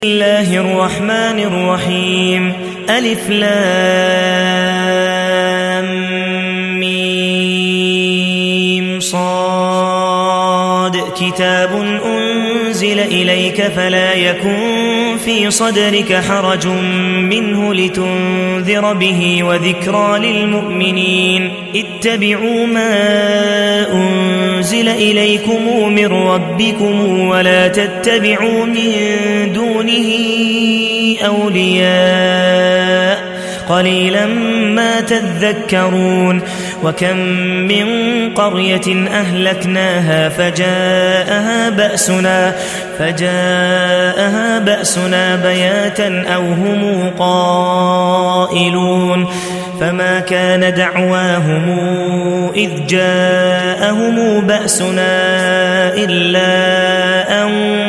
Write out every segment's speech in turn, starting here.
الله الرحمن الرحيم ألف لام ميم صاد كتاب أنزل إليك فلا يكن في صدرك حرج منه لتنذر به وذكرى للمؤمنين اتبعوا ما أنزل إليكم من ربكم ولا تتبعوا من دونه أولياء قليلا ما تذكرون وكم من قرية أهلكناها فجاءها بأسنا بياتا أو هم قائلون فما كان دعواهم إذ جاءهم بأسنا إلا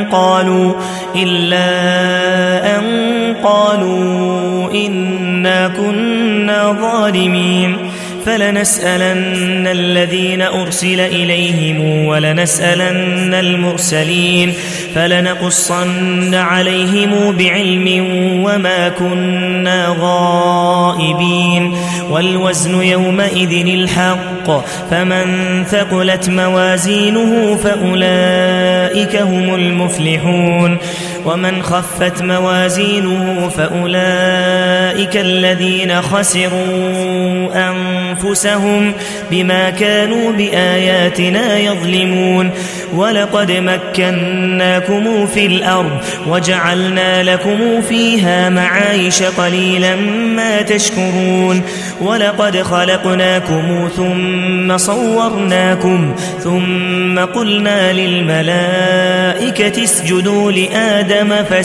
أن قالوا إنا كنا ظالمين فلنسألن الذين أرسل إليهم ولنسألن المرسلين فلنقصن عليهم بعلم وما كنا غائبين والوزن يومئذ الحق فمن ثقلت موازينه فأولئك هم المفلحون ومن خفت موازينه فأولئك الذين خسروا أنفسهم بما كانوا بآياتنا يظلمون ولقد مكناكم في الأرض وجعلنا لكم فيها معايش قليلا ما تشكرون ولقد خلقناكم ثم صورناكم ثم قلنا للملائكة اسجدوا لآدم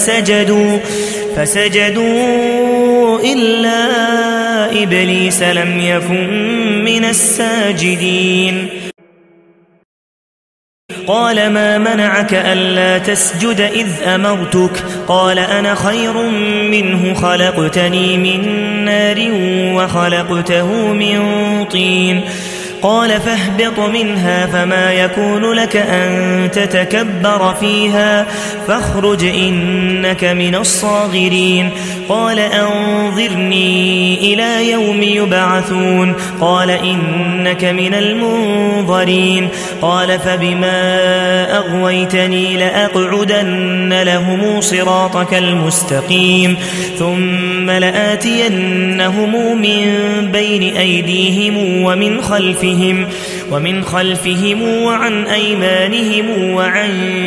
فسجدوا إلا إبليس لم يكن من الساجدين قال ما منعك ألا تسجد إذ أمرتك قال أنا خير منه خلقتني من نار وخلقته من طين قال فاهبط منها فما يكون لك أن تتكبر فيها فاخرج إنك من الصاغرين قال أنظرني إلى يوم يبعثون قال إنك من المنظرين قال فبما أغويتني لأقعدن لهم صراطك المستقيم ثم لآتينهم من بين أيديهم ومن خلفهم وعن أيمانهم وعن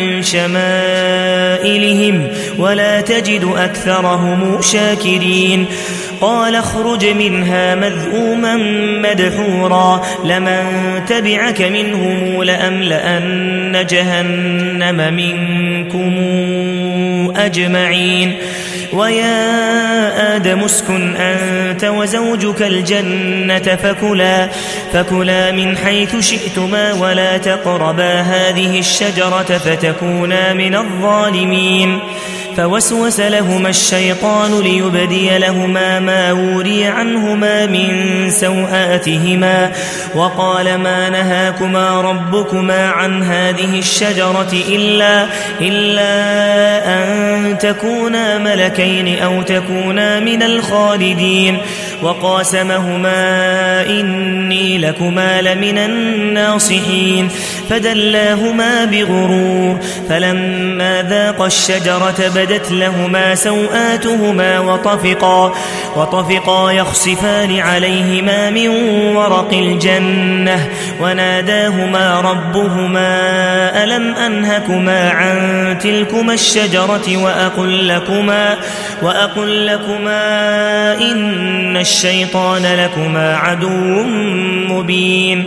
شمائلهم ولا تجد أكثرهم شاكرين قال اخرج منها مذءوما مدحورا لمن تبعك منهم لأملأن جهنم منكم أجمعين ويا آدم اسكن أنت وزوجك الجنة فكلا من حيث شئتما ولا تقربا هذه الشجرة فتكونا من الظالمين فوسوس لهما الشيطان ليبدي لهما ما وري عنهما من سوآتهما وقال ما نهاكما ربكما عن هذه الشجرة إلا أن تكونا ملكين أو تكونا من الخالدين وقاسمهما إني لكما لمن الناصحين فدلاهما بغرور فلما ذاقا الشجرة بدت لهما سوآتهما وطفقا يخصفان عليهما من ورق الجنة وناداهما ربهما ألم أنهكما عن تلكما الشجرة وأقل لكما إن الشيطان لكما عدو مبين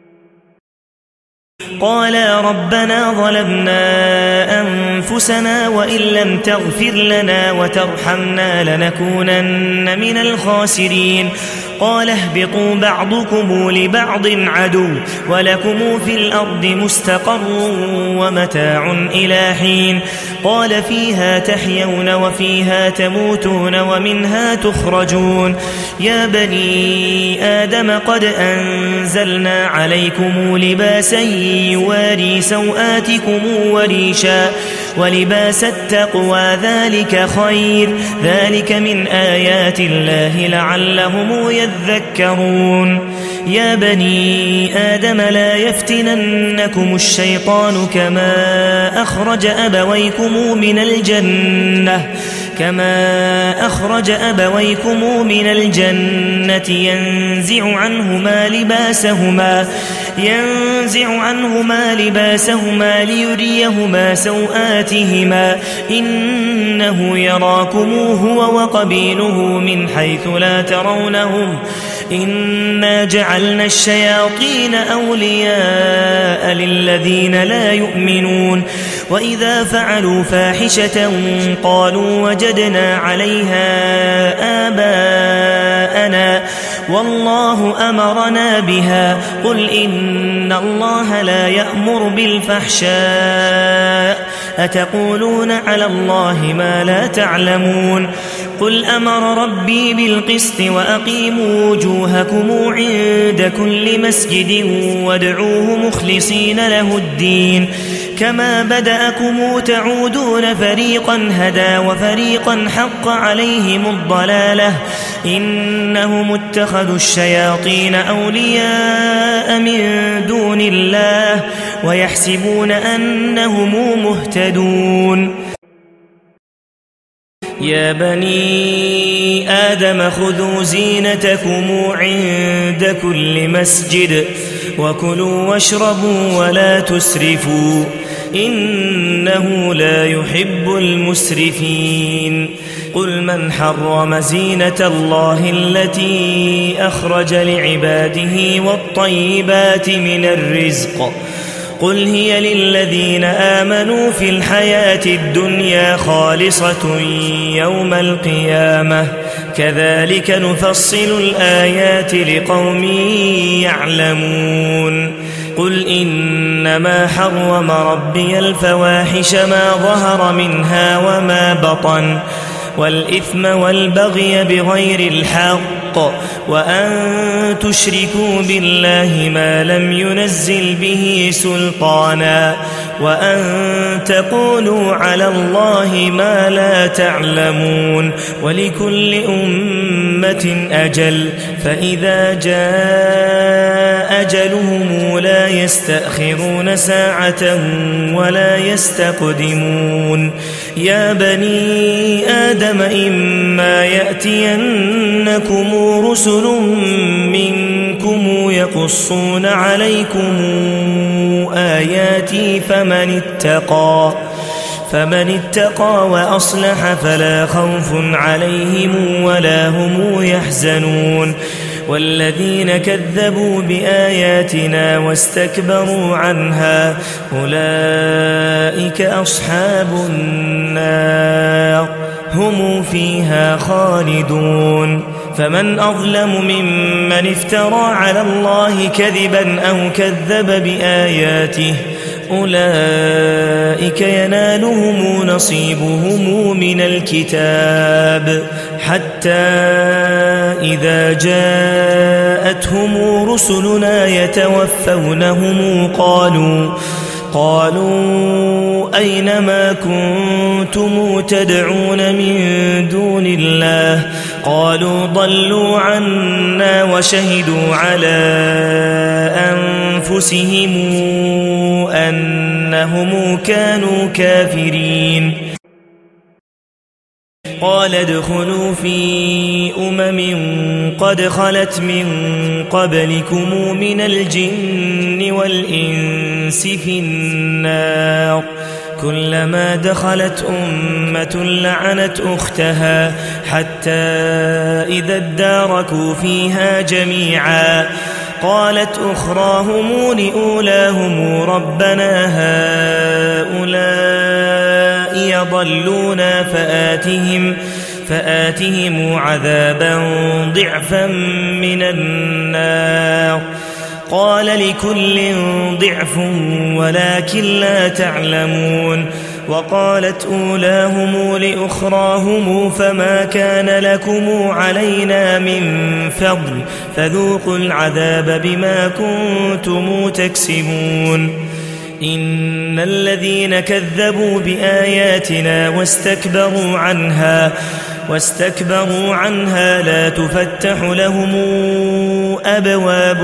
قالا ربنا ظلمنا أنفسنا وإن لم تغفر لنا وترحمنا لنكونن من الخاسرين قال اهبطوا بعضكم لبعض عدو ولكم في الأرض مستقر ومتاع إلى حين قال فيها تحيون وفيها تموتون ومنها تخرجون يا بني آدم قد أنزلنا عليكم لباسا يواري سوآتكم ولباس التقوى ذلك خير ذلك من آيات الله لعلهم يذكرون يا بني آدم لا يفتننكم الشيطان كما أخرج أبويكم من الجنة ينزع عنهما لباسهما ليريهما سوآتهما إنه يراكم هو وقبيله من حيث لا ترونهم إنا جعلنا الشياطين أولياء للذين لا يؤمنون وإذا فعلوا فاحشة قالوا وجدنا عليها آباءنا والله أمرنا بها قل إن الله لا يأمر بالفحشاء أتقولون على الله ما لا تعلمون قل أمر ربي بالقسط وأقيموا وجوهكم عند كل مسجد وادعوه مخلصين له الدين كما بدأكم تعودون فريقا هدى وفريقا حق عليهم الضلالة إنهم اتخذوا الشياطين أولياء من دون الله ويحسبون أنهم مهتدون يا بني آدم خذوا زينتكم عند كل مسجد وكلوا واشربوا ولا تسرفوا إنه لا يحب المسرفين قل من حرم زينة الله التي أخرج لعباده والطيبات من الرزق قل هي للذين آمنوا في الحياة الدنيا خالصة يوم القيامة كذلك نفصل الآيات لقوم يعلمون قل إنما حرم ربي الفواحش ما ظهر منها وما بطن والإثم والبغي بغير الحق وأن تشركوا بالله ما لم ينزل به سلطانا وأن تقولوا على الله ما لا تعلمون ولكل أمة أجل فإذا جاء أجلهم لا يستأخرون ساعة ولا يستقدمون يا بني آدم إما يأتينكم رسل منكم يقصون عليكم آياتي فمن اتقى وأصلح فلا خوف عليهم ولا هم يحزنون والذين كذبوا بآياتنا واستكبروا عنها أولئك أصحاب النار هم فيها خالدون فمن أظلم ممن افترى على الله كذبا أو كذب بآياته أولئك ينالهم نصيبهم من الكتاب حتى إذا جاءتهم رسلنا يتوفونهم قالوا أين ما كنتم تدعون من دون الله قالوا ضلوا عنا وشهدوا على أنفسهم أنهم كانوا كافرين قال ادخلوا في قد خلت من قبلكم من الجن والإنس في النار كلما دخلت أمة لعنت أختها حتى إذا اداركوا فيها جميعا قالت أخراهم لأولاهم ربنا هؤلاء يضلونا فآتهم عذابا ضعفا من النار قال لكل ضعف ولكن لا تعلمون وقالت أولاهم لأخراهم فما كان لكم علينا من فضل فذوقوا العذاب بما كنتم تكسبون إن الذين كذبوا بآياتنا واستكبروا عنها لا تفتح لهم أبواب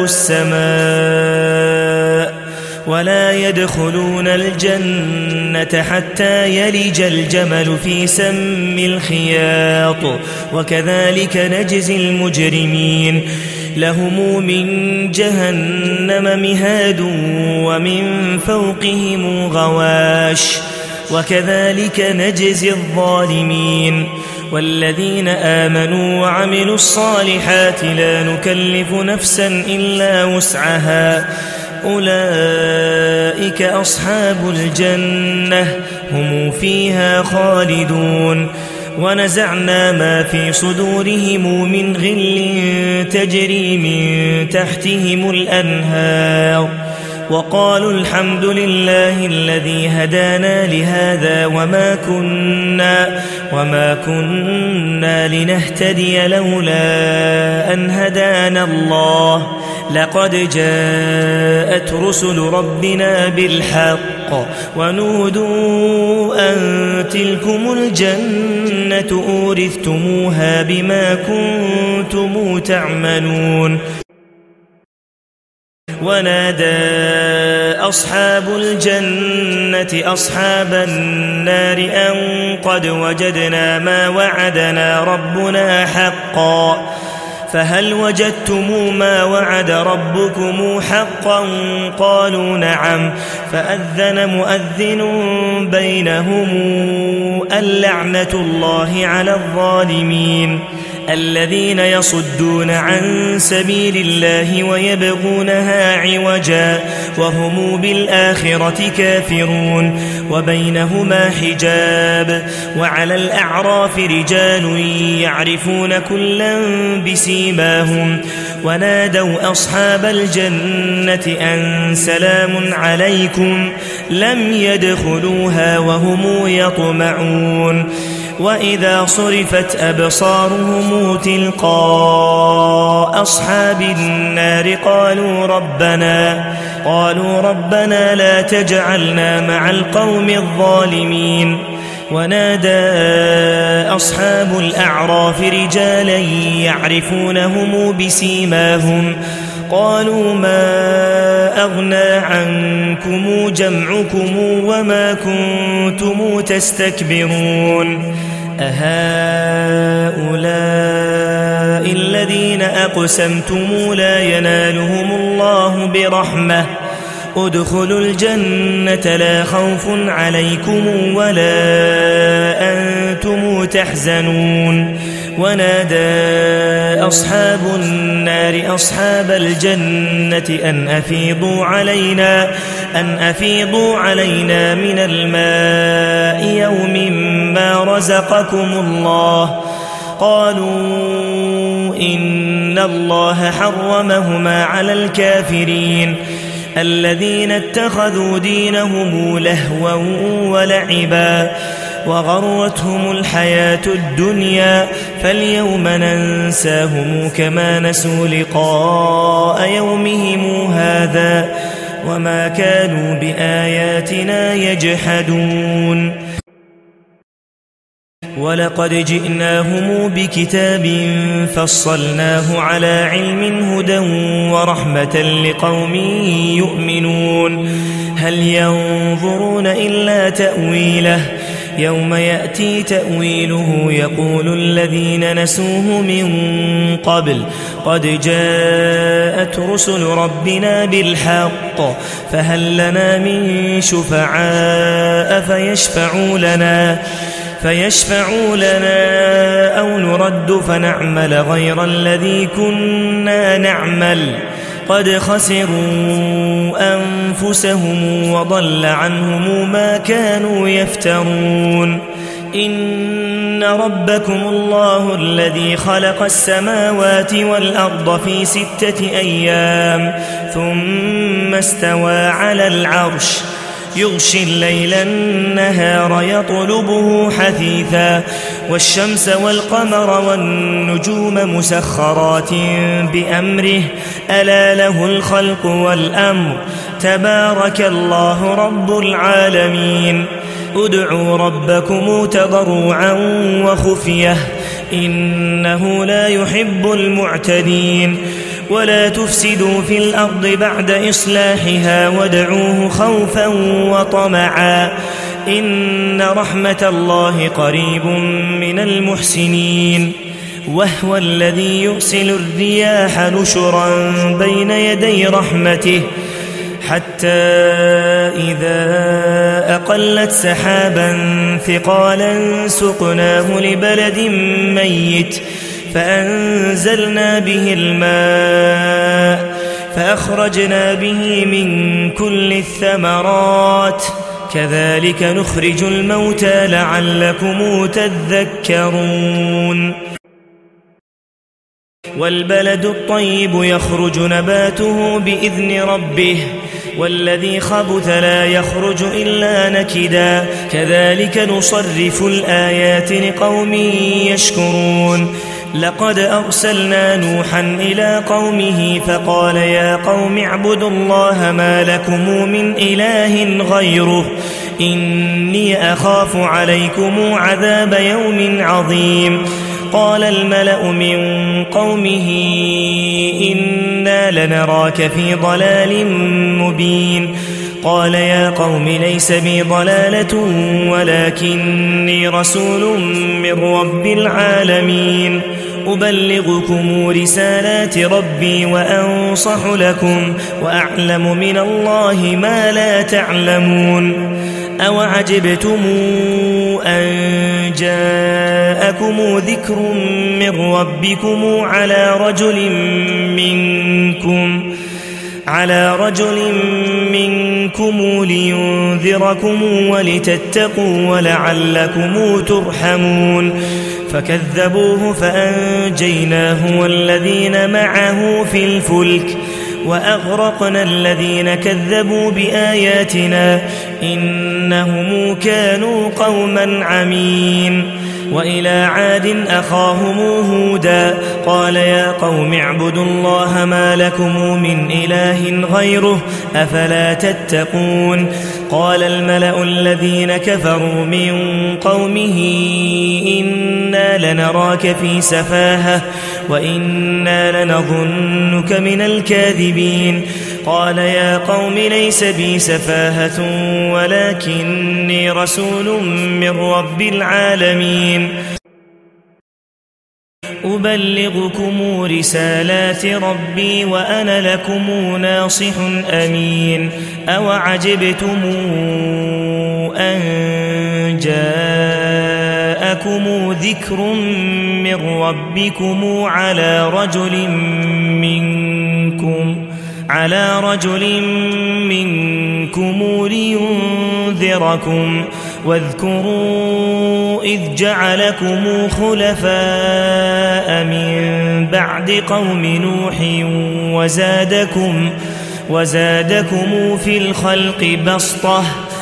السماء ولا يدخلون الجنة حتى يلج الجمل في سم الخياط وكذلك نجزي المجرمين لهم من جهنم مهاد ومن فوقهم غواش وكذلك نجزي الظالمين والذين آمنوا وعملوا الصالحات لا نكلف نفسا إلا وسعها أولئك أصحاب الجنة هم فيها خالدون ونزعنا ما في صدورهم من غل تجري من تحتهم الأنهار وقالوا الحمد لله الذي هدانا لهذا وما كنا لنهتدي لولا أن هدانا الله لقد جاءت رسل ربنا بالحق ونودوا أن تلكم الجنة أورثتموها بما كنتم تعملون ونادى أصحاب الجنة أصحاب النار أن قد وجدنا ما وعدنا ربنا حقا فهل وجدتم ما وعد ربكم حقا قالوا نعم فأذن مؤذن بينهم اللعنة الله على الظالمين الذين يصدون عن سبيل الله ويبغونها عوجا وهم بالآخرة كافرون وبينهما حجاب وعلى الأعراف رجال يعرفون كلا بسيماهم ونادوا أصحاب الجنة أن سلام عليكم لم يدخلوها وهم يطمعون وإذا صرفت أبصارهم تلقاء أصحاب النار قالوا ربنا لا تجعلنا مع القوم الظالمين ونادى أصحاب الأعراف رجالا يعرفونهم بسيماهم قالوا ما أغنى عنكم جمعكم وما كنتم تستكبرون أهؤلاء الذين أقسمتم لا ينالهم الله برحمة ادخلوا الجنة لا خوف عليكم ولا أنتم تحزنون ونادى أصحاب النار أصحاب الجنة أن أفيضوا علينا من الماء يوم ما رزقكم الله قالوا إن الله حرمهما على الكافرين الذين اتخذوا دينهم لهوا ولعبا وغرتهم الحياة الدنيا فاليوم ننساهم كما نسوا لقاء يومهم هذا وما كانوا بآياتنا يجحدون ولقد جئناهم بكتاب فصلناه على علم هدى ورحمة لقوم يؤمنون هل ينظرون إلا تأويله يوم يأتي تأويله يقول الذين نسوه من قبل قد جاءت رسل ربنا بالحق فهل لنا من شفعاء فيشفعوا لنا أو نرد فنعمل غير الذي كنا نعمل قد خسروا أنفسهم وضل عنهم ما كانوا يفترون إن ربكم الله الذي خلق السماوات والأرض في 6 أيام ثم استوى على العرش يغشي الليل النهار يطلبه حثيثا والشمس والقمر والنجوم مسخرات بأمره ألا له الخلق والأمر تبارك الله رب العالمين ادعوا ربكم تضرعا وخفية إنه لا يحب المعتدين ولا تفسدوا في الأرض بعد إصلاحها وادعوه خوفا وطمعا إن رحمة الله قريب من المحسنين وهو الذي يرسل الرياح نشرا بين يدي رحمته حتى إذا أقلت سحابا ثقالا سقناه لبلد ميت فأنزلنا به الماء فأخرجنا به من كل الثمرات كذلك نخرج الموتى لعلكم تذكرون والبلد الطيب يخرج نباته بإذن ربه والذي خبث لا يخرج إلا نكدا كذلك نصرف الآيات لقوم يشكرون لقد أرسلنا نوحا إلى قومه فقال يا قوم اعبدوا الله ما لكم من إله غيره إني أخاف عليكم عذاب يوم عظيم قال الملأ من قومه إنا لنراك في ضلال مبين قال يا قوم ليس بي ضلالة ولكني رسول من رب العالمين أبلغكم رسالات ربي وأنصح لكم وأعلم من الله ما لا تعلمون أوعجبتم أن جاءكم ذكر من ربكم على رجل منكم لينذركم ولتتقوا ولعلكم ترحمون فكذبوه فأنجيناه والذين معه في الفلك وأغرقنا الذين كذبوا بآياتنا إنهم كانوا قوما عمين وإلى عاد أخاهم هودا قال يا قوم اعبدوا الله ما لكم من إله غيره أفلا تتقون قال الملأ الذين كفروا من قومه إنا لنراك في سفاهة وإنا لنظنك من الكاذبين قال يا قوم ليس بي سفاهة ولكني رسول من رب العالمين أبلغكم رسالات ربي وأنا لكم ناصح أمين أوعجبتم أن جاءكم ذكر من ربكم على رجل منكم لينذركم واذكروا إذ جعلكم خلفاء من بعد قوم نوح وزادكم في الخلق بسطة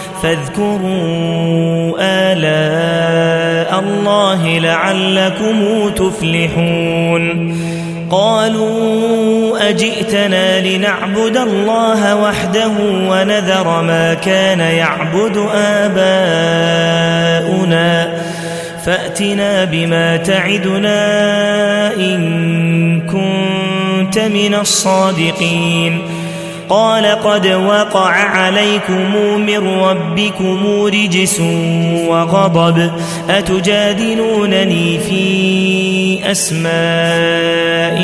فاذكروا آلاء الله لعلكم تفلحون قالوا أجئتنا لنعبد الله وحده ونذر ما كان يعبد آباؤنا فأتنا بما تعدنا إن كنت من الصادقين قال قد وقع عليكم من ربكم رجس وغضب أتجادلونني في أسماء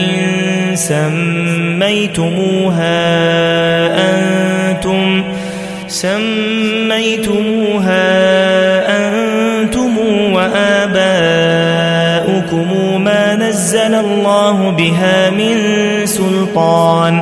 سميتموها أنتم وآباؤكم ما نزل الله بها من سلطان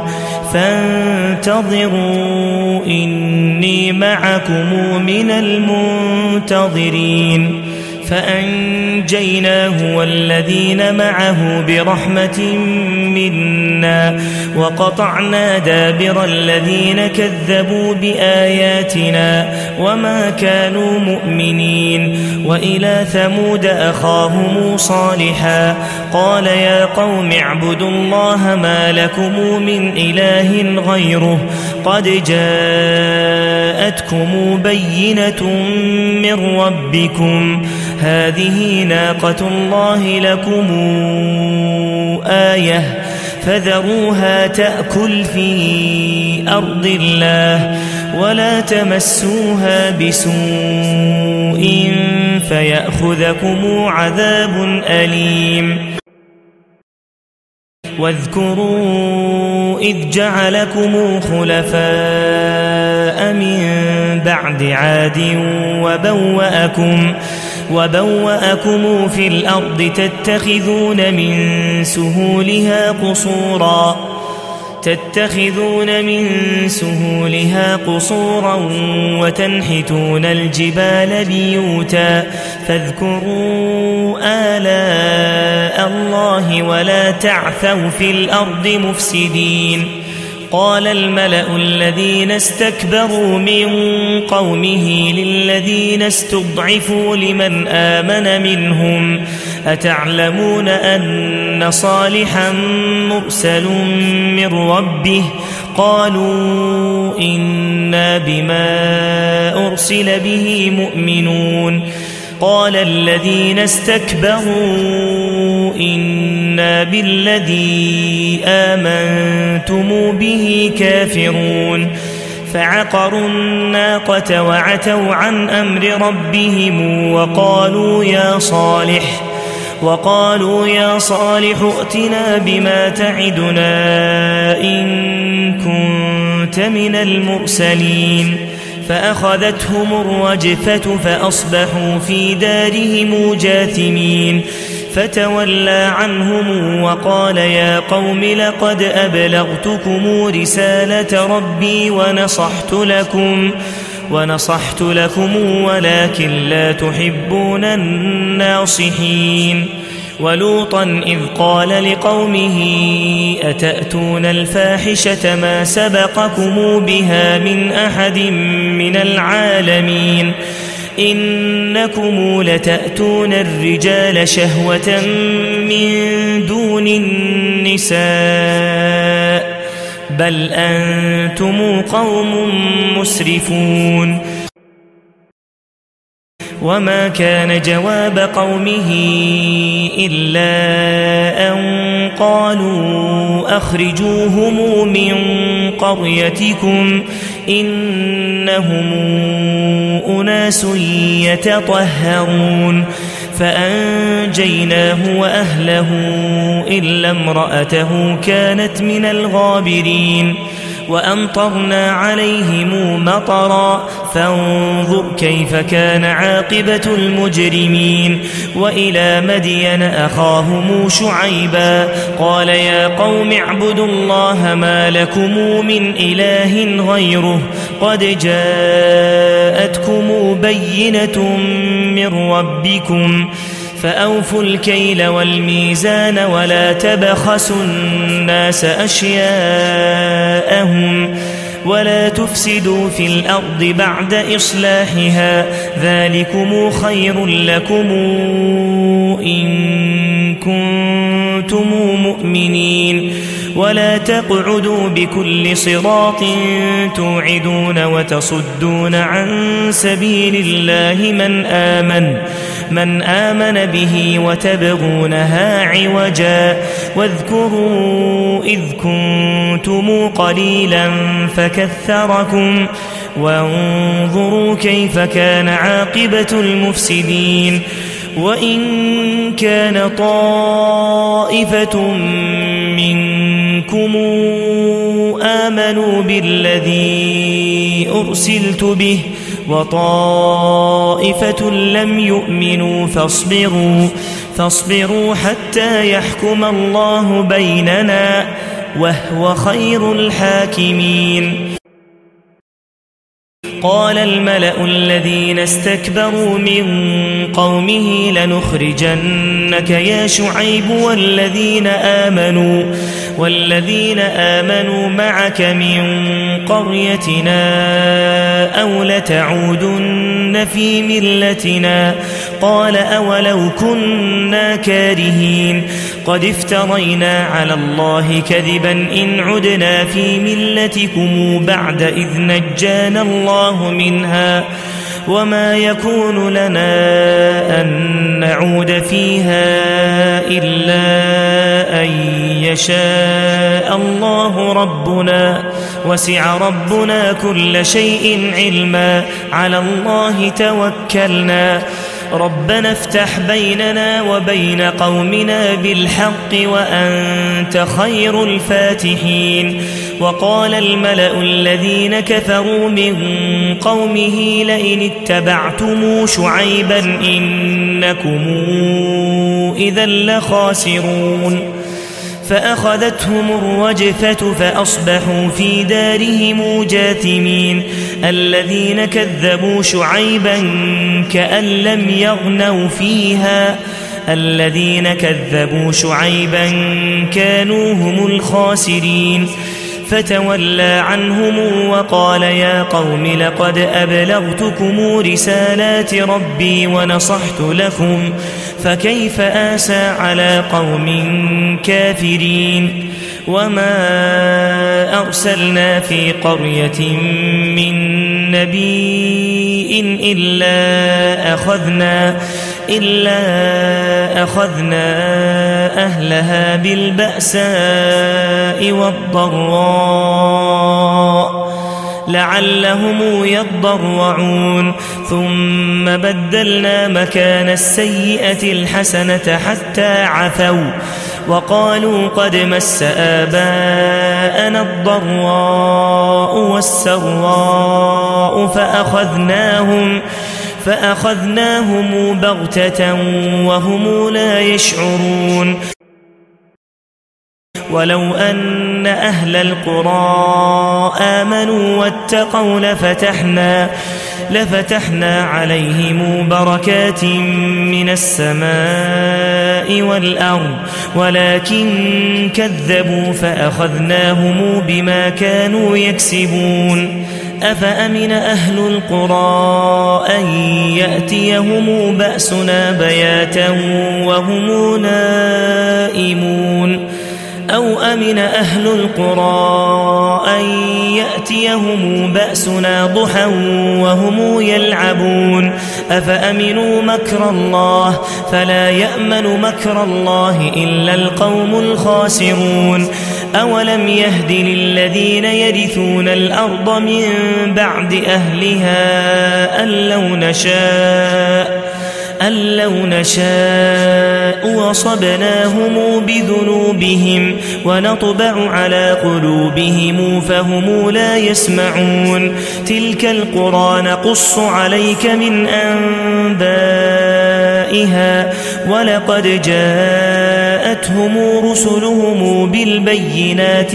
فانتظروا إني معكم من المنتظرين فأنجيناه والذين معه برحمة منا وقطعنا دابر الذين كذبوا بآياتنا وما كانوا مؤمنين. وإلى ثمود أخاهم صالحا قال يا قوم اعبدوا الله ما لكم من إله غيره قد جاءتكم بينة من ربكم هذه ناقة الله لكم آية فذروها تأكل في أرض الله ولا تمسوها بسوء فيأخذكم عذاب أليم. واذكروا إذ جعلكم خلفاء من بعد عاد وبوأكم في الأرض تتخذون من سهولها قصورا وتنحتون الجبال بيوتا فاذكروا آلاء الله ولا تعثوا في الأرض مفسدين. قال الملأ الذين استكبروا من قومه للذين استضعفوا لمن آمن منهم أتعلمون أن صالحا مرسل من ربه قالوا إنا بما أرسل به مؤمنون. قال الذين استكبروا إنا بالذي آمنتم به كافرون. فعقروا الناقة وعتوا عن أمر ربهم وقالوا يا صالح ائتنا بما تعدنا إن كنت من المرسلين. فأخذتهم الرجفة فأصبحوا في دارهم جاثمين. فتولى عنهم وقال يا قوم لقد أبلغتكم رسالة ربي ونصحت لكم ولكن لا تحبون الناصحين. ولوطا إذ قال لقومه أتأتون الفاحشة ما سبقكم بها من أحد من العالمين إنكم لتأتون الرجال شهوة من دون النساء بل أنتم قوم مسرفون. وما كان جواب قومه إلا أن قالوا أخرجوهم من قريتكم إنهم أناس يتطهرون. فأنجيناه وأهله إلا امرأته كانت من الغابرين. وأمطرنا عليهم مطرا فانظر كيف كان عاقبة المجرمين. وإلى مدين أخاهم شعيبا قال يا قوم اعبدوا الله ما لكم من إله غيره قد جاءتكم بينة من ربكم فأوفوا الكيل والميزان ولا تبخسوا الناس أشياءهم ولا تفسدوا في الأرض بعد إصلاحها ذلكم خير لكم إن كنتم مؤمنين. ولا تقعدوا بكل صراط توعدون وتصدون عن سبيل الله من آمن به وتبغونها عوجا. واذكروا إذ كنتم قليلا فكثركم وانظروا كيف كان عاقبة المفسدين. وإن كان طائفة منكم آمنوا بالذي أرسلت به وطائفة لم يؤمنوا فاصبروا حتى يحكم الله بيننا وهو خير الحاكمين. قال الملأ الذين استكبروا من قومه لنخرجنك يا شعيب والذين آمنوا معك من قريتنا أو لتعودن في ملتنا قال أولو كنا كارهين قد افترينا على الله كذبا إن عدنا في ملتكم بعد إذ نجانا الله منها وما يكون لنا أن نعود فيها إلا أن يشاء الله ربنا وسع ربنا كل شيء علما على الله توكلنا ربنا افتح بيننا وبين قومنا بالحق وأنت خير الفاتحين وقال الملأ الذين كفروا من قومه لئن اتبعتم شعيبا إنكم إذا لخاسرون فأخذتهم الرجفة فأصبحوا في دارهم جاثمين الذين كذبوا شعيبا كأن لم يغنوا فيها الذين كذبوا شعيبا كانوا هم الخاسرين فتولى عنهم وقال يا قوم لقد أبلغتكم رسالات ربي ونصحت لكم فكيف آسى على قوم كافرين وما أرسلنا في قرية من نبي إلا أخذنا أهلها بالبأساء والضراء لعلهم يضرعون ثم بدلنا مكان السيئة الحسنة حتى عفوا وقالوا قد مس آباءنا الضراء والسراء فأخذناهم بغتة وهم لا يشعرون ولو أن أهل القرى آمنوا واتقوا لفتحنا عليهم بركات من السماء والأرض ولكن كذبوا فأخذناهم بما كانوا يكسبون أفأمن أهل القرى أن يأتيهم بأسنا بياتا وهم نائمون أو أمن أهل القرى أن يأتيهم بأسنا ضحى وهم يلعبون أفأمنوا مكر الله فلا يأمن مكر الله إلا القوم الخاسرون أولم يهد للذين يرثون الأرض من بعد أهلها أن لو نشاء وصبناهم بذنوبهم ونطبع على قلوبهم فهم لا يسمعون تلك القرى نقص عليك من أنبائها ولقد جاءتهم رسلهم بالبينات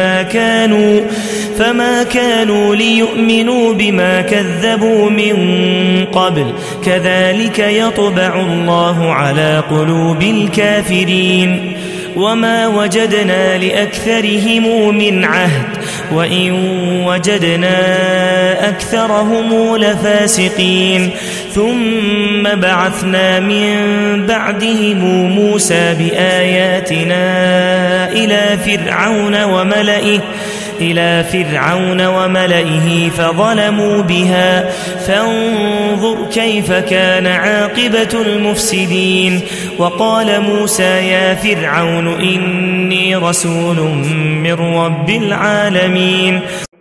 فما كانوا ليؤمنوا بما كذبوا من قبل كذلك يطبع الله على قلوب الكافرين وما وجدنا لأكثرهم من عهد وإن وجدنا أكثرهم لفاسقين ثم بعثنا من بعدهم موسى بآياتنا إلى فرعون وملئه فظلموا بها فانظر كيف كان عاقبة المفسدين وقال موسى يا فرعون إني رسول من رب العالمين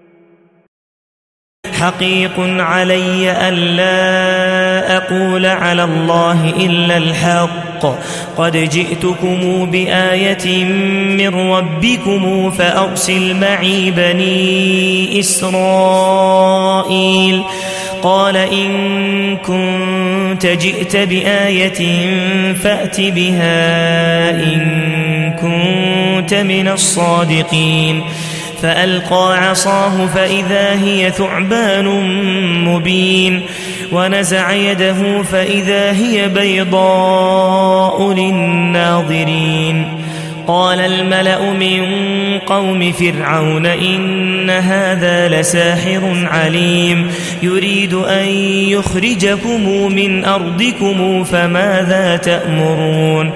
حقيق علي ألا أقول على الله إلا الحق قد جئتكم بآية من ربكم فأرسل معي بني إسرائيل قال إن كنت جئت بآية فأت بها إن كنت من الصادقين فألقى عصاه فإذا هي ثعبان مبين ونزع يده فإذا هي بيضاء للناظرين قال الملأ من قوم فرعون إن هذا لساحر عليم يريد أن يخرجكم من أرضكم فماذا تأمرون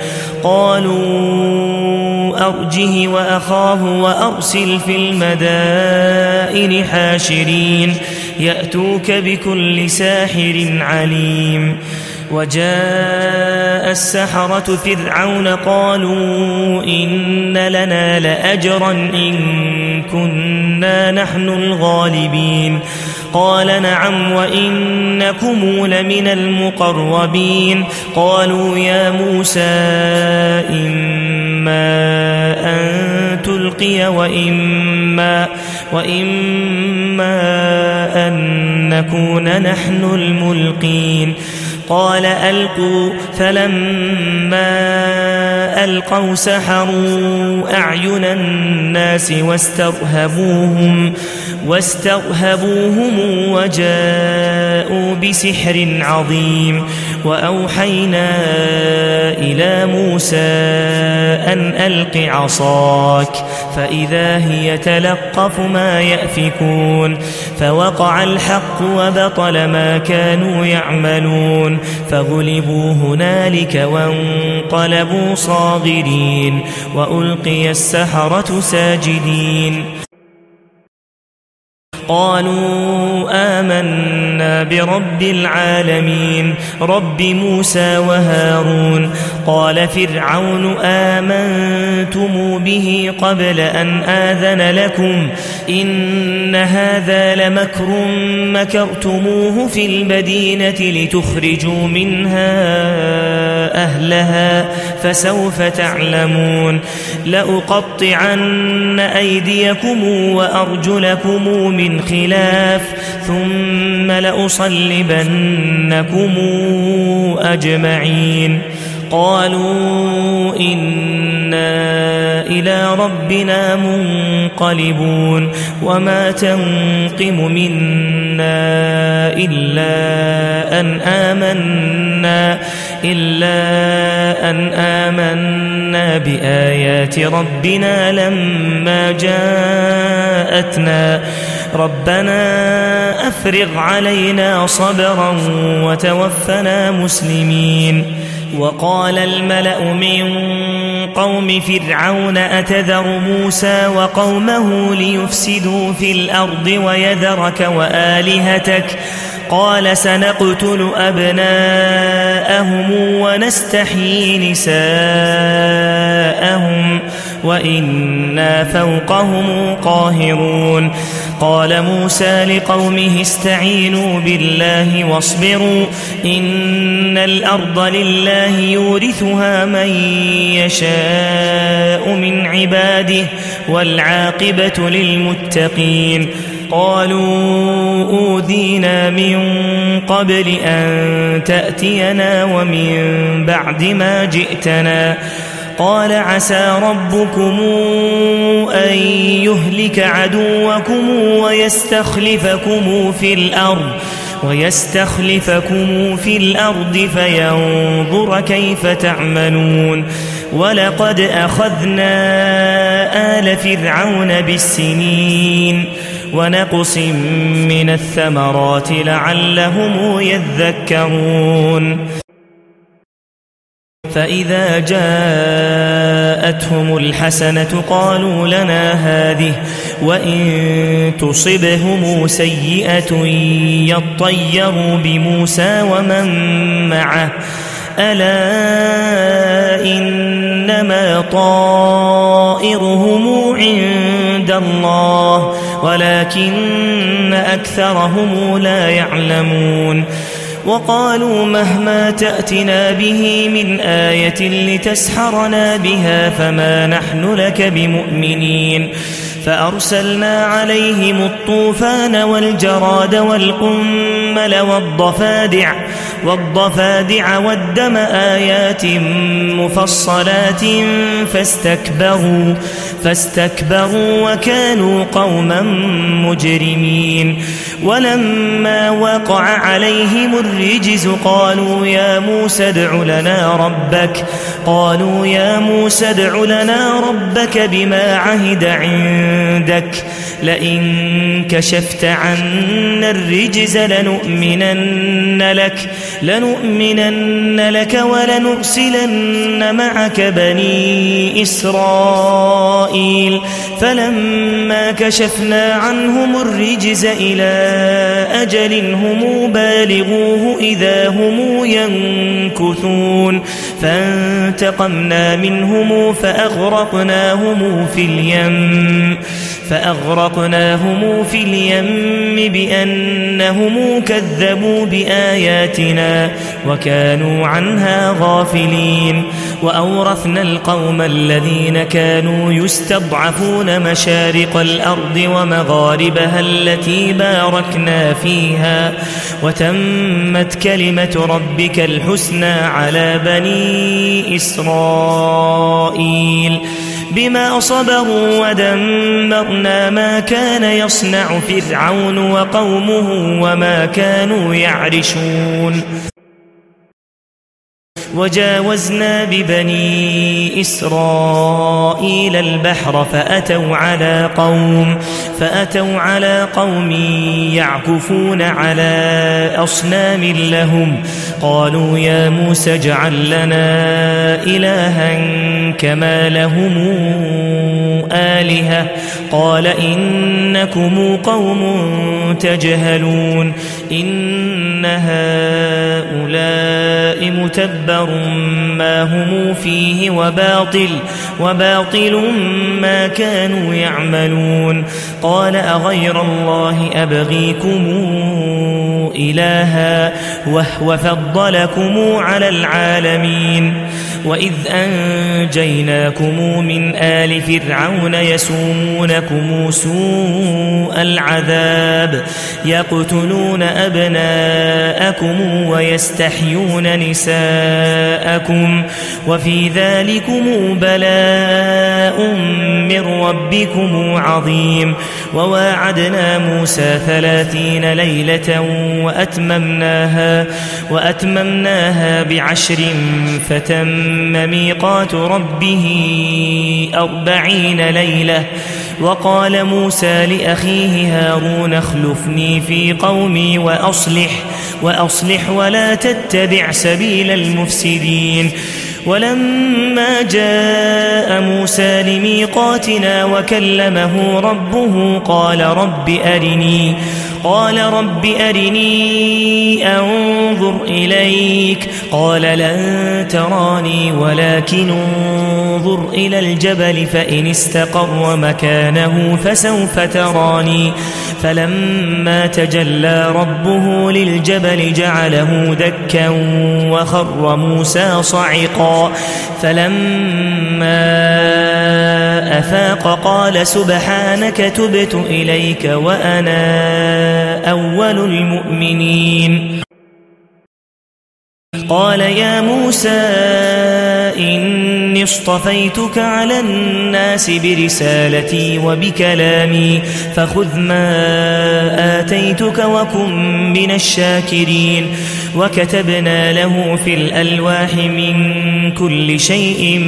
قالوا أرجه وأخاه وأرسل في المدائن حاشرين يأتوك بكل ساحر عليم وجاء السحرة فرعون قالوا إن لنا لأجرا إن كنا نحن الغالبين قال نعم وإنكم لمن المقربين قالوا يا موسى إما أن تلقي وإما أن نكون نحن الملقين قال ألقوا فلما ألقوا سحروا أعين الناس واسترهبوهم وجاءوا بسحر عظيم وأوحينا إلى موسى أن ألق عصاك فإذا هي تلقف ما يأفكون فوقع الحق وبطل ما كانوا يعملون فغلبوا هنالك وانقلبوا صاغرين وألقي السحرة ساجدين قالوا آمنا برب العالمين رب موسى وهارون قال فرعون آمنتم به قبل أن آذن لكم إن هذا لمكر مكرتموه في المدينة لتخرجوا منها أهلها فسوف تعلمون لأقطعن أيديكم وأرجلكم من خلاف ثم لأصلبنكم أجمعين قالوا إنا إلى ربنا منقلبون وما تنقم منا إلا أن آمنا بآيات ربنا لما جاءتنا ربنا أفرغ علينا صبرا وتوفنا مسلمين وقال الملأ من قوم فرعون أتذر موسى وقومه ليفسدوا في الأرض ويذرك وآلهتك قال سنقتل أبناءهم ونستحيي نساءهم وإنا فوقهم قاهرون قال موسى لقومه استعينوا بالله واصبروا إن الأرض لله يورثها من يشاء من عباده والعاقبة للمتقين قالوا أوذينا من قبل أن تأتينا ومن بعد ما جئتنا قال عسى ربكم أن يهلك عدوكم ويستخلفكم في الأرض فينظر كيف تعملون ولقد أخذنا آل فرعون بالسنين ونقص من الثمرات لعلهم يذكرون فإذا جاءتهم الحسنة قالوا لنا هذه وإن تصبهم سيئة يطيروا بموسى ومن معه ألا إنما طائرهم عند الله ولكن أكثرهم لا يعلمون وقالوا مهما تأتنا به من آية لتسحرنا بها فما نحن لك بمؤمنين فأرسلنا عليهم الطوفان والجراد والقمل والضفادع والضفادع والدم آيات مفصلات فاستكبروا وكانوا قوما مجرمين. ولما وقع عليهم الرجز قالوا يا موسى ادع لنا ربك بما عهد عندك لئن كشفت عنا الرجز لنؤمنن لك ولنرسلن معك بني إسرائيل. فلما كشفنا عنهم الرجز إلى أجل هم بالغوه إذا هم ينكثون فانتقمنا منهم فأغرقناهم في اليم بأنهم كذبوا بآياتنا وكانوا عنها غافلين. وأورثنا القوم الذين كانوا يستضعفون مشارق الأرض ومغاربها التي باركنا فيها وتمت كلمة ربك الحسنى على بني إسرائيل بما صبروا ودمرنا ما كان يصنع فرعون وقومه وما كانوا يعرشون. وجاوزنا ببني إسرائيل البحر فأتوا على قوم يعكفون على أصنام لهم قالوا يا موسى اجعل لنا إلها كما لهم آلهة قال إنكم قوم تجهلون إن هؤلاء متبر ما هم فيه وباطل ما كانوا يعملون. قال أغير الله أبغيكم إلها وهو فضلكم على العالمين. وإذ أنجيناكم من آل فرعون يسومونكم سوء العذاب يقتلون أبناءكم ويستحيون نساءكم وفي ذلكم بلاء من ربكم عظيم. وواعدنا موسى 30 ليلة وأتممناها ب10 فتم ميقات ربه 40 ليلة. وقال موسى لأخيه هارون اخلفني في قومي وأصلح ولا تتبع سبيل المفسدين. ولما جاء موسى لميقاتنا وكلمه ربه قال رب أرني أنظر إليك قال لن تراني ولكن انظر إلى الجبل فإن استقر مكانه فسوف تراني. فلما تجلى ربه للجبل جعله دكا وخر موسى صعقا. فلما أفاق قال سبحانك تبت إليك وأنا أول المؤمنين. قال يا موسى إني اصطفيتك على الناس برسالتي وبكلامي فخذ ما آتيتك وكن من الشاكرين. وكتبنا له في الألواح من كل شيء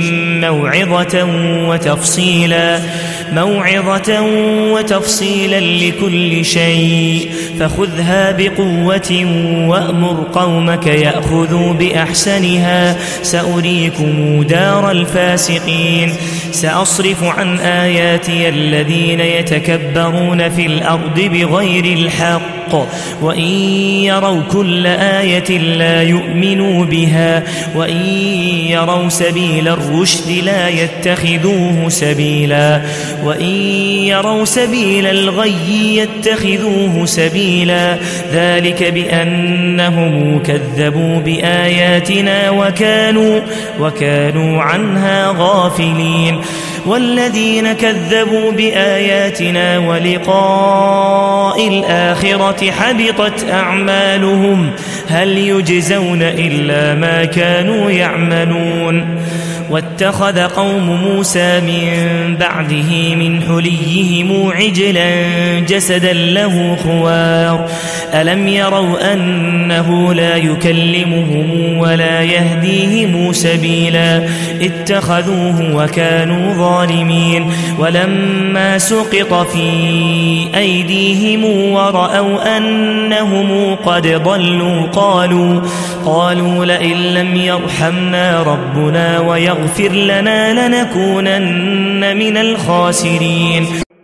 موعظة وتفصيلا لكل شيء فخذها بقوة وأمر قومك يأخذوا بأحسنها سأريكم دار الفاسقين. سأصرف عن آياتي الذين يتكبرون في الأرض بغير الحق وإن يروا كل آية لا يؤمنوا بها وإن يروا سبيل الرشد لا يتخذوه سبيلا وإن يروا سبيل الغي يتخذوه سبيلا. ذلك بأنهم كذبوا بآياتنا وكانوا عنها غافلين. والذين كذبوا بآياتنا ولقاء الآخرة حبطت أعمالهم هل يجزون إلا ما كانوا يعملون واتخذ قوم موسى من بعده من حليهم عجلا جسدا له خوار ألم يروا أنه لا يكلمهم ولا يهديهم سبيلا اتخذوه وكانوا ظالمين ولما سقط في أيديهم ورأوا أنهم قد ضلوا قالوا لئن لم يرحمنا ربنا ويغفر لنا لنكونن من الخاسرين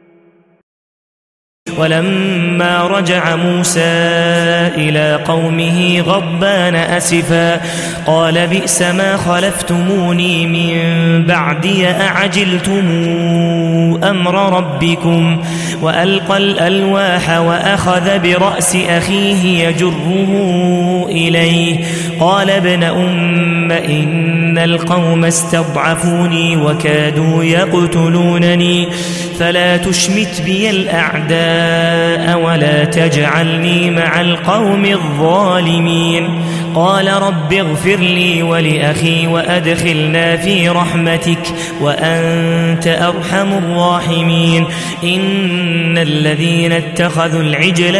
ولما رجع موسى إلى قومه غضبان أسفا قال بئس ما خلفتموني من بعدي أعجلتم أمر ربكم وألقى الألواح وأخذ برأس أخيه يجره إليه قال ابن أم إن القوم استضعفوني وكادوا يقتلونني فلا تشمت بي الأعداء ولا تجعلني مع القوم الظالمين قال رب اغفر لي ولأخي وأدخلنا في رحمتك وأنت أرحم الراحمين إن الذين اتخذوا العجل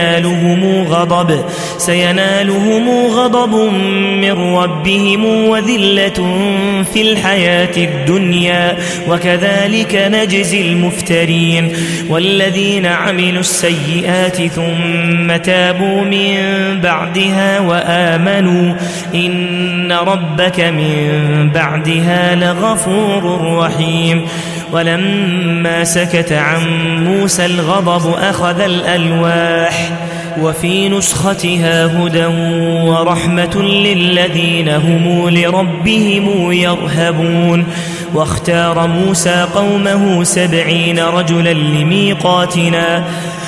سينالهم غضب من ربهم وذلة في الحياة الدنيا وكذلك نجزي المفترين والذين عملوا السيئات ثم تابوا من بعدها وآمنوا إن ربك من بعدها لغفور رحيم ولما سكت عن موسى الغضب أخذ الألواح وفي نسختها هدى ورحمة للذين هم لربهم يرهبون واختار موسى قومه 70 رجلا لميقاتنا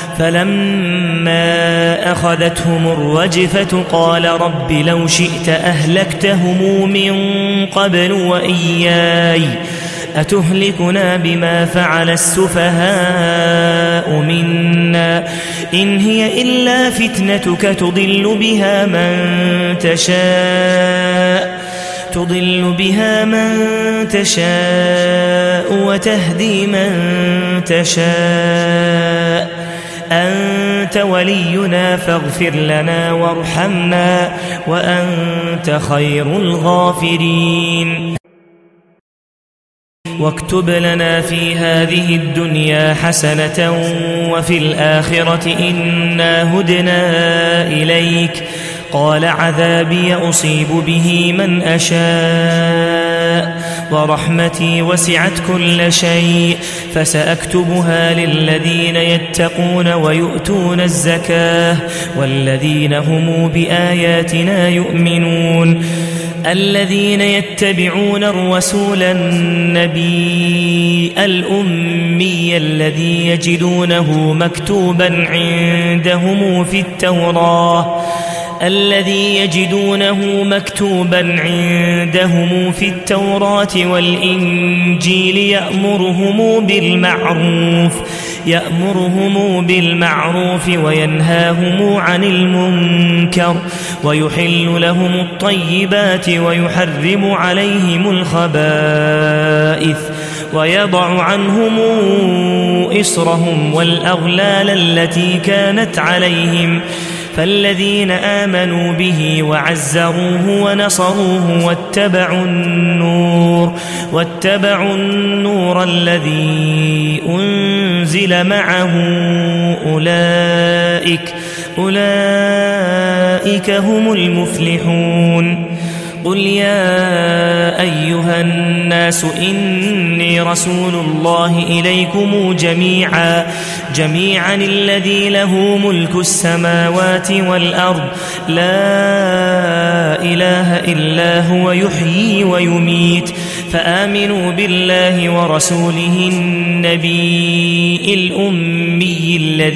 فلما أخذتهم الرجفة قال رب لو شئت أهلكتهم من قبل وإياي أتهلكنا بما فعل السفهاء منا إن هي إلا فتنتك تضل بها من تشاء وتهدي من تشاء أنت ولينا فاغفر لنا وارحمنا وأنت خير الغافرين واكتب لنا في هذه الدنيا حسنة وفي الآخرة إنا هدنا إليك قال عذابي أصيب به من أشاء ورحمتي وسعت كل شيء فسأكتبها للذين يتقون ويؤتون الزكاة والذين هم بآياتنا يؤمنون الذين يتبعون الرسول النبي الأمي الذي يجدونه مكتوبا عندهم في التوراة والإنجيل يأمرهم بالمعروف وينهاهم عن المنكر ويحل لهم الطيبات ويحرم عليهم الخبائث ويضع عنهم إصرهم والأغلال التي كانت عليهم فالذين آمنوا به وعزروه ونصروه واتبعوا النور الذي أنزل معه أولئك هم المفلحون قل يا أيها الناس إني رسول الله إليكم جميعا الذي له ملك السماوات والأرض لا إله إلا هو يحيي ويميت فآمنوا بالله ورسوله النبي الأمي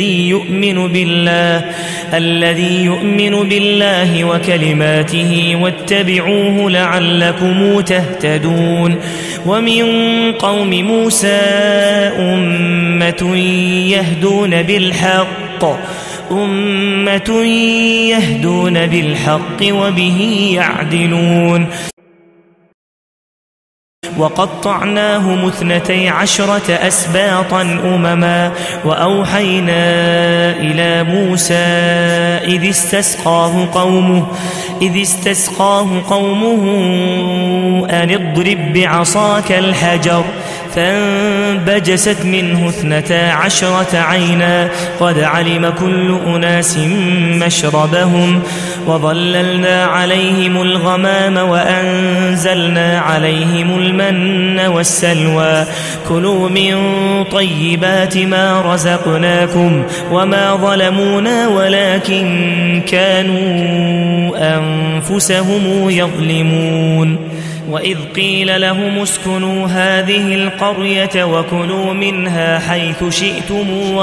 الذي يؤمن بالله وكلماته واتبعوه لعلكم تهتدون ومن قوم موسى أمة يهدون بالحق وبه يعدلون وقطعناهم 12 أسباطا أمما وأوحينا إلى موسى إذ استسقاه قومه أن اضرب بعصاك الحجر فانبجست منه 12 عينا قد علم كل أناس مشربهم وظللنا عليهم الغمام وأنزلنا عليهم المن والسلوى كلوا من طيبات ما رزقناكم وما ظلمونا ولكن كانوا أنفسهم يظلمون وإذ قيل لهم اسكنوا هذه القرية وكلوا منها حيث شئتم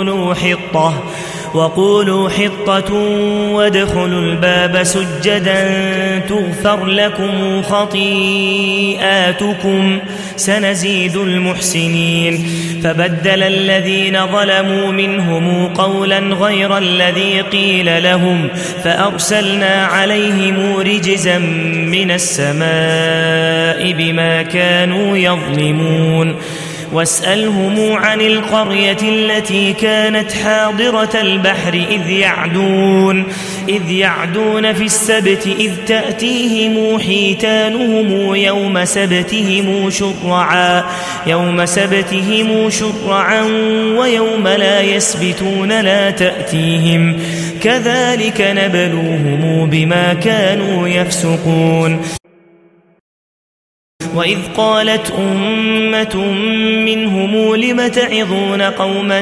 وقولوا حطة وادخلوا الباب سجدا تغفر لكم خطيئاتكم سنزيد المحسنين فبدل الذين ظلموا منهم قولا غير الذي قيل لهم فأرسلنا عليهم رجزا من السماء بما كانوا يظلمون واسألهم عن القرية التي كانت حاضرة البحر إذ يعدون في السبت إذ تأتيهم حيتانهم يوم سبتهم شرعا ويوم لا يسبتون لا تأتيهم كذلك نبلوهم بما كانوا يفسقون وإذ قالت أمة منهم لم تعظون قوما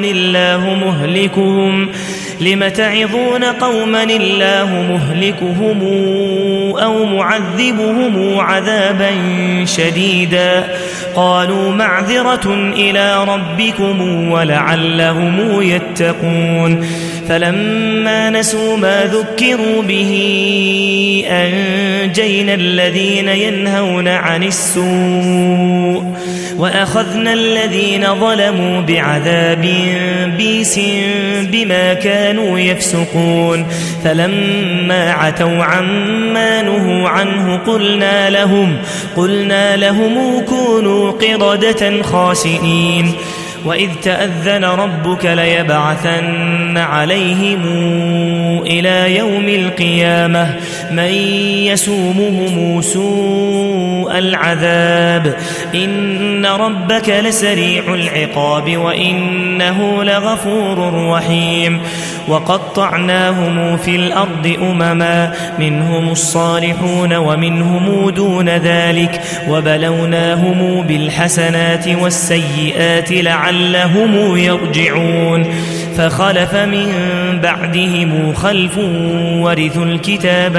الله مهلكهم أو معذبهم عذابا شديدا قالوا معذرة إلى ربكم ولعلهم يتقون فلما نسوا ما ذكروا به أنجينا الذين ينهون عن السوء وأخذنا الذين ظلموا بعذاب بئس بما كانوا يفسقون فلما عتوا عما نهوا عنه قلنا لهم كونوا قردة خاسئين وإذ تأذن ربك ليبعثن عليهم إلى يوم القيامة من يسومهم سوء العذاب إن ربك لسريع العقاب وإنه لغفور رحيم وقطعناهم في الأرض أمما منهم الصالحون ومنهم دون ذلك وبلوناهم بالحسنات والسيئات لعلهم يرجعون فخلف من بعدهم خلف ورثوا الكتاب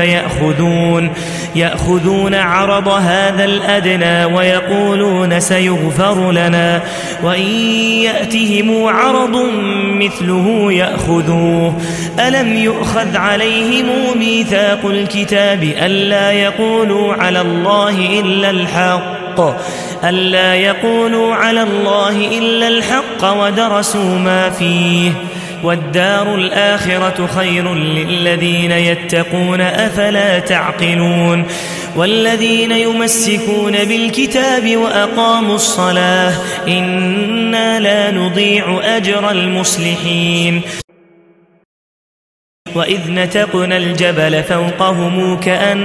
يأخذون عرض هذا الأدنى ويقولون سيغفر لنا وإن يأتهم عرض مثله يأخذوه ألم يؤخذ عليهم ميثاق الكتاب ألا يقولوا على الله إلا الحق ودرسوا ما فيه والدار الآخرة خير للذين يتقون أفلا تعقلون والذين يمسكون بالكتاب وأقاموا الصلاة إنا لا نضيع أجر المصلحين وإذ نتقنا الجبل فوقهم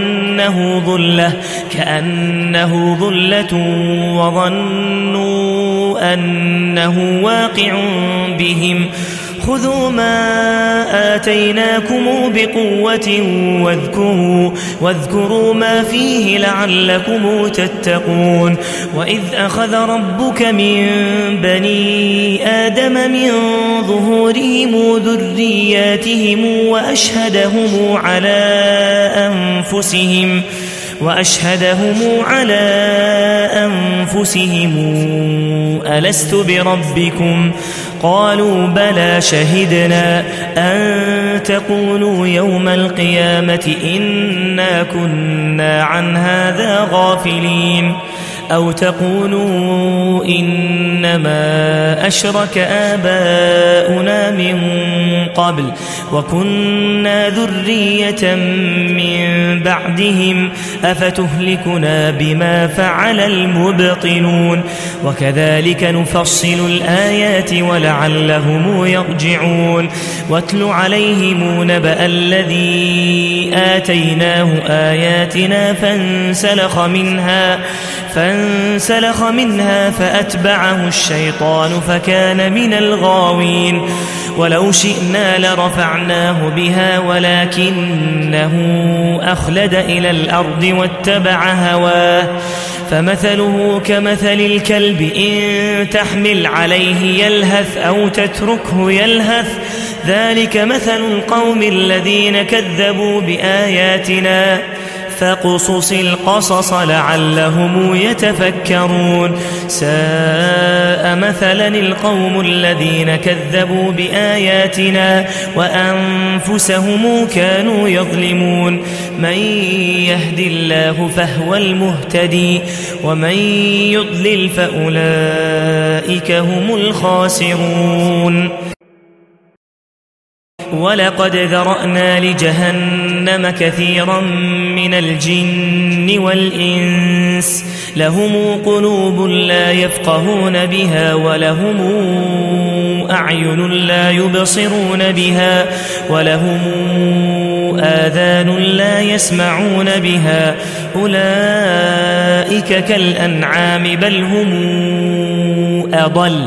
كأنه ظلة وظنوا أنه واقع بهم خذوا ما آتيناكم بقوة واذكروا ما فيه لعلكم تتقون وإذ أخذ ربك من بني آدم من ظهورهم ذرياتهم وأشهدهم على أنفسهم ألست بربكم قالوا بلى شهدنا أن تقولوا يوم القيامة إنا كنا عن هذا غافلين أو تقولوا إنما أشرك آباؤنا من قبل وكنا ذرية من بعدهم أفتهلكنا بما فعل المبطلون وكذلك نفصل الآيات ولعلهم يرجعون واتل عليهم نبأ الذي آتيناه آياتنا فانسلخ منها فأتبعه الشيطان فكان من الغاوين ولو شئنا لرفعناه بها ولكنه أخلد إلى الأرض واتبع هواه فمثله كمثل الكلب إن تحمل عليه يلهث أو تتركه يلهث ذلك مثل القوم الذين كذبوا بآياتنا فاقصص القصص لعلهم يتفكرون ساء مثلا القوم الذين كذبوا بآياتنا وأنفسهم كانوا يظلمون من يهد الله فهو المهتدي ومن يضلل فأولئك هم الخاسرون ولقد ذرأنا لجهنم كثيرا من الجن والإنس لهم قلوب لا يفقهون بها ولهم أعين لا يبصرون بها ولهم آذان لا يسمعون بها أولئك كالأنعام بل هم أضل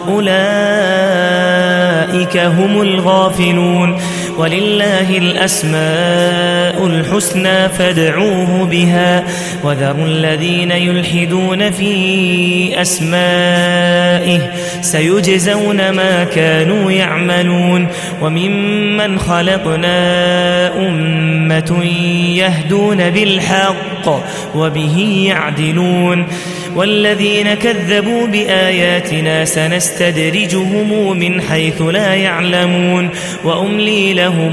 أولئك هم الغافلون ولله الأسماء الحسنى فادعوه بها وذروا الذين يلحدون في أسمائه سيجزون ما كانوا يعملون وممن خلقنا أمة يهدون بالحق وبه يعدلون والذين كذبوا بآياتنا سنستدرجهم من حيث لا يعلمون وأملي لهم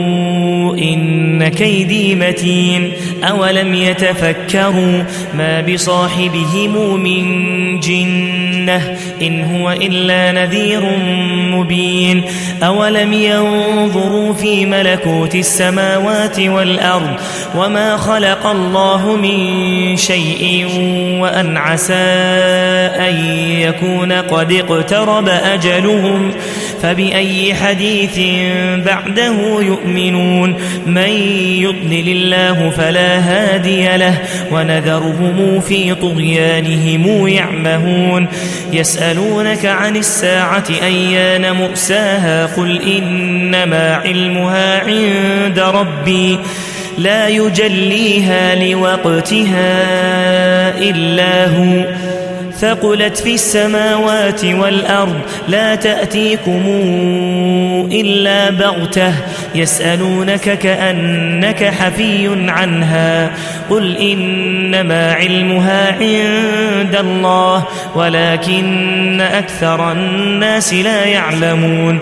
إن كيدي متين أولم يتفكروا ما بصاحبهم من جنة إن هو إلا نذير مبين أولم ينظروا في ملكوت السماوات والأرض وما خلق الله من شيء وأن عسى أن يكون قد اقترب أجلهم فبأي حديث بعده يؤمنون من يضلل الله فلا هادي له ونذرهم في طغيانهم يعمهون يسألونك عن الساعة أيان مرساها قل إنما علمها عند ربي لا يجليها لوقتها إلا هو ثقلت في السماوات والأرض لا تأتيكم إلا بغتة يسألونك كأنك حفي عنها قل إنما علمها عند الله ولكن أكثر الناس لا يعلمون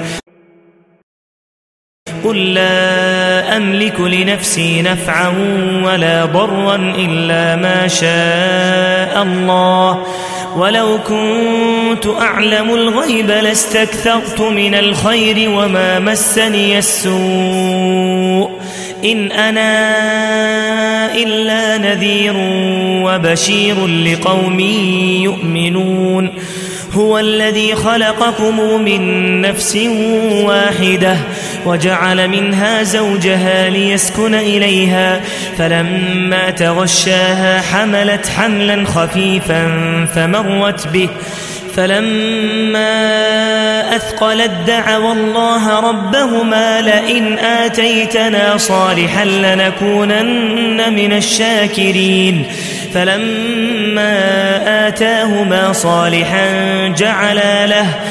قل لا أملك لنفسي نفعا ولا ضرا إلا ما شاء الله ولو كنت أعلم الغيب لاستكثرت من الخير وما مسني السوء إن أنا إلا نذير وبشير لقوم يؤمنون هو الذي خلقكم من نفس واحدة وجعل منها زوجها ليسكن إليها فلما تغشاها حملت حملا خفيفا فمرت به فلما أثقلت دعوا الله ربهما لئن آتيتنا صالحا لنكونن من الشاكرين فلما آتاهما صالحا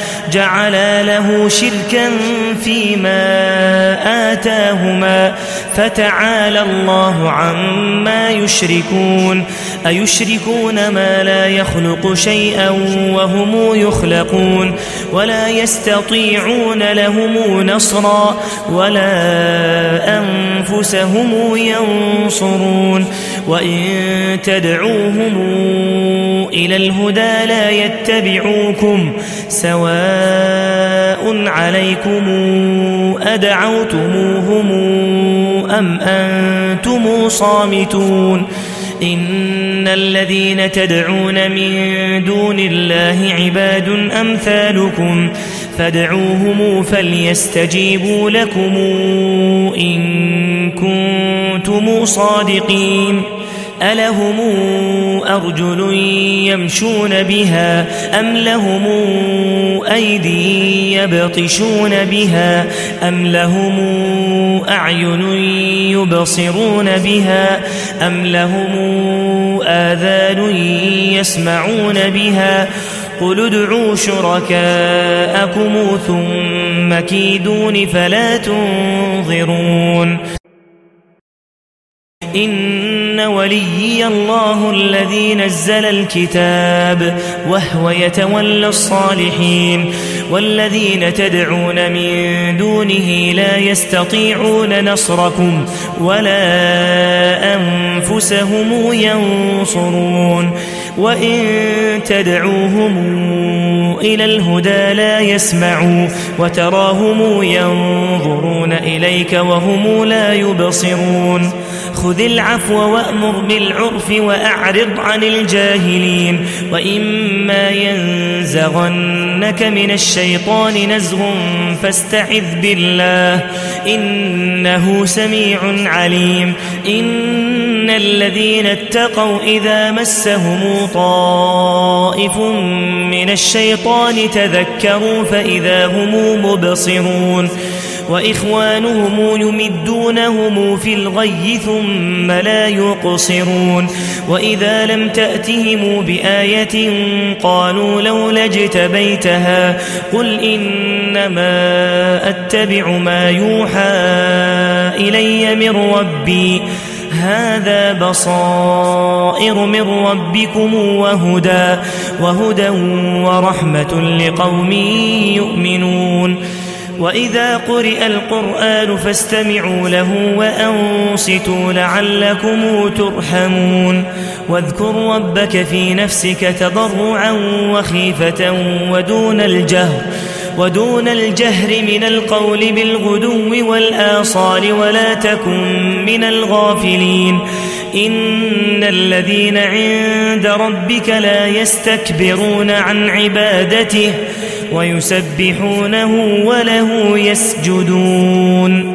جعلا له شركا فيما آتاهما فتعالى الله عما يشركون أيشركون ما لا يخلق شيئا وهم يخلقون ولا يستطيعون لهم نصرا ولا أنفسهم ينصرون وإن تدعوهم إلى الهدى لا يتبعوكم سواء عليكم أدعوتموهم أم أنتم صامتون إن الذين تدعون من دون الله عباد أمثالكم فادعوهم فليستجيبوا لكم إن كنتم صادقين ألهم أرجل يمشون بها أم لهم أيدي يبطشون بها أم لهم أعين يبصرون بها أم لهم آذان يسمعون بها قل ادعوا شركاءكم ثم كيدون فلا تنظرون إن وليي الله الذي نزل الكتاب وهو يتولى الصالحين والذين تدعون من دونه لا يستطيعون نصركم ولا أنفسهم ينصرون وإن تدعوهم إلى الهدى لا يسمعوا وتراهم ينظرون إليك وهم لا يبصرون خذ العفو وأمر بالعرف وأعرض عن الجاهلين وإما ينزغنك من الشيطان نزغ فاستعذ بالله إنه سميع عليم إن الذين اتقوا إذا مسهم طائف من الشيطان تذكروا فإذا هم مبصرون وإخوانهم يمدونهم في الغي ثم لا يقصرون وإذا لم تأتهم بآية قالوا لولا اجتبيتها قل إنما أتبع ما يوحى إلي من ربي هذا بصائر من ربكم وهدى ورحمة لقوم يؤمنون وإذا قرئ القرآن فاستمعوا له وأنصتوا لعلكم ترحمون واذكر ربك في نفسك تضرعا وخيفة ودون الجهر من القول بالغدو والآصال ولا تكن من الغافلين إن الذين عند ربك لا يستكبرون عن عبادته ويسبحونه وله يسجدون